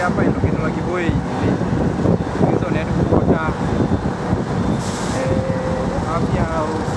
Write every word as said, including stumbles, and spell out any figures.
hapa ndio kinua kiboi hizo ndio kuota eh afya